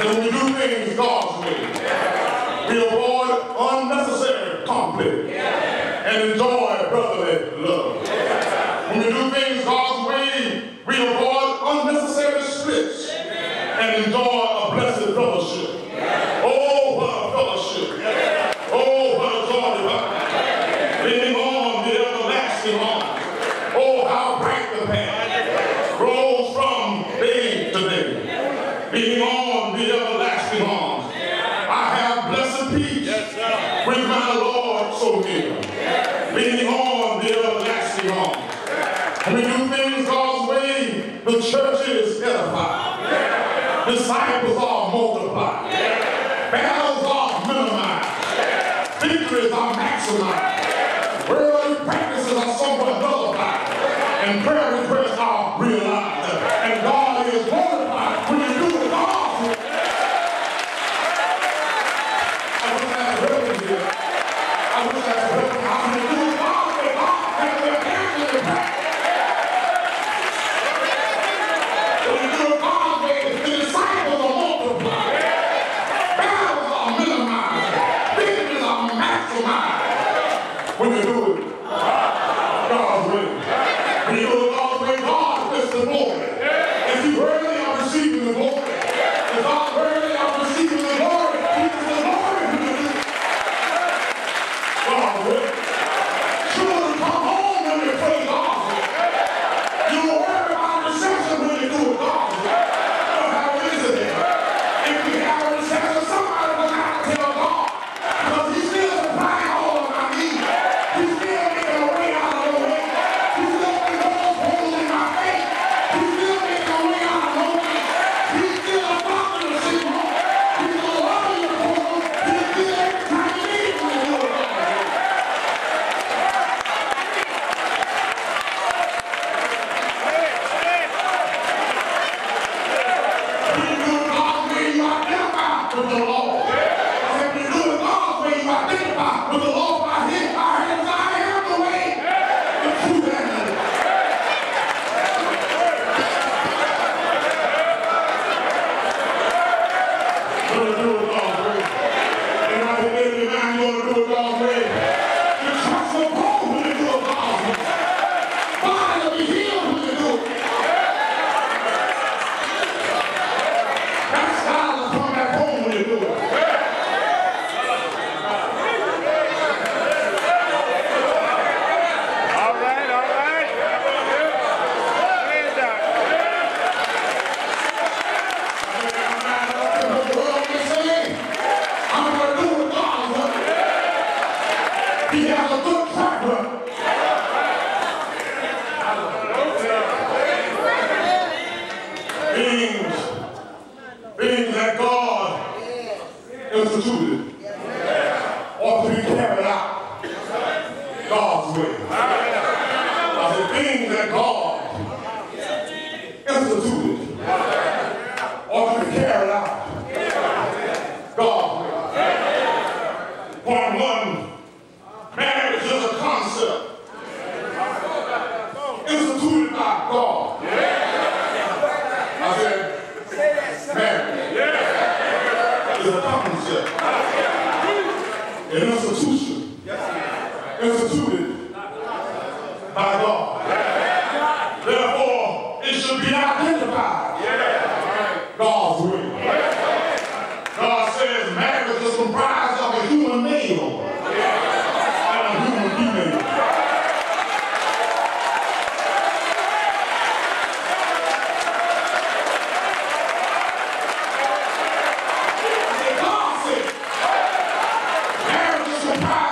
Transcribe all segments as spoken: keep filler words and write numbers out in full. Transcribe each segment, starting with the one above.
And when we do things God's way, we avoid unnecessary conflict and enjoy brotherly love. When we do things God's way, we avoid unnecessary splits and enjoy a blessed fellowship. Oh, what a fellowship. Oh, what a joy divine. Leaning on the everlasting arms. Oh, how bright the path grows from day to day. Leaning on the everlasting arms. I have blessed peace with my Lord so near. Leaning on the everlasting arms. When we do things God's way, the church is edified. Disciples are multiplied. Battles are minimized. Victories are maximized. Worldly practices are somewhat nullified. And prayer requests are realized. And God is glorified when you do it God's way. I wish I had heard here. I wish I had heard how when you do it God's way, God has their hands in the back. When you do it God's way, the disciples are multiplied. Battles are minimized. Victories are maximized. When you do it God's way. When you do it God's way, God gets the glory. Is He worthy of receiving the glory? Is God worthy of receiving the glory? He is the glory when you do it God's way. Sure, come home when you pray God's way. You don't worry about reception when you do it God's way. Oh, how is it there? If we have a reception, somebody will have to tell God. Because He's still supplying all of my needs. He's still making a way out of the way. He's still making those holes in my faith. He's still making a way out of no way. He's still a doctor to sick home. He's a lawyer to home. He's still every time you need him to do it God's way. When you do it God's way, you identify with the Lord. I said, when you do it God's way, you identify with the Lord by His power. His I am the way, the truth, and the life. When you do it God's way, and right here in your mind, you want to do it God's way. You trust the Lord when you do it God's way. Body will be healed when you do it. That style will come back home when you do it. All right, all right. Hands up. The world is saying, I'm going to do it God's way. He has a good track record. Things, things that God instituted ought to be carried out God's way. I said, things that God instituted ought to be carried out God's way. Point one, marriage is a concept instituted by God. I said, marriage is a concept, an institution instituted by God. Therefore, it should be identified God's way. God says marriage is comprised of a human male and a human female. God said marriage is comprised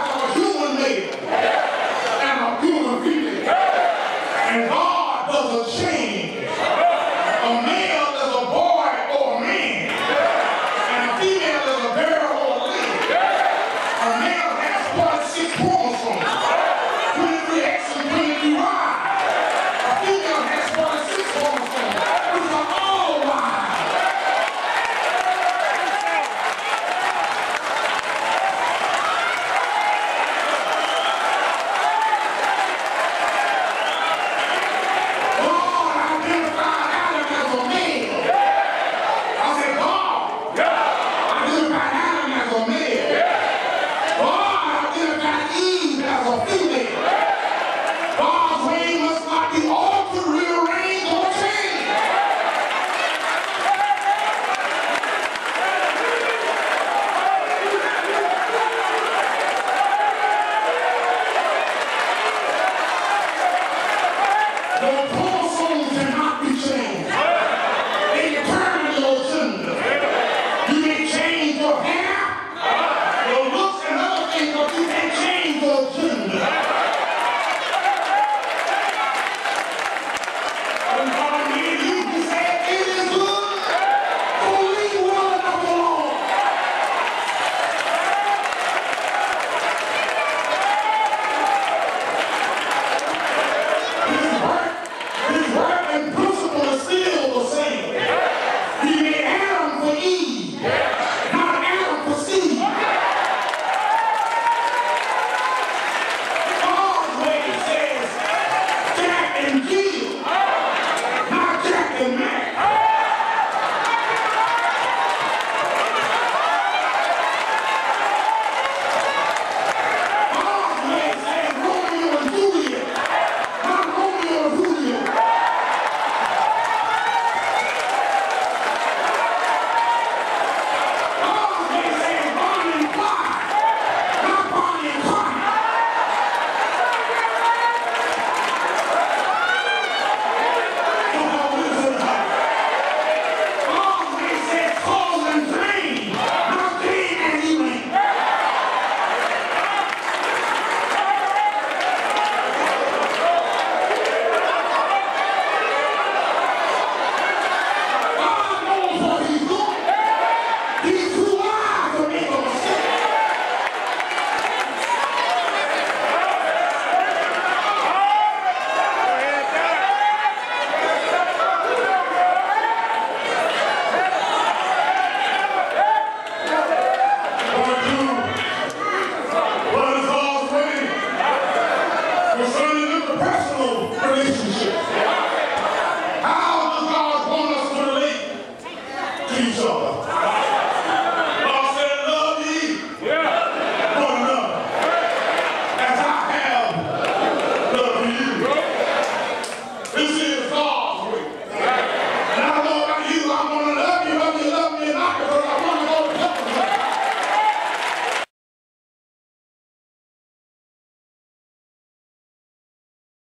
each other.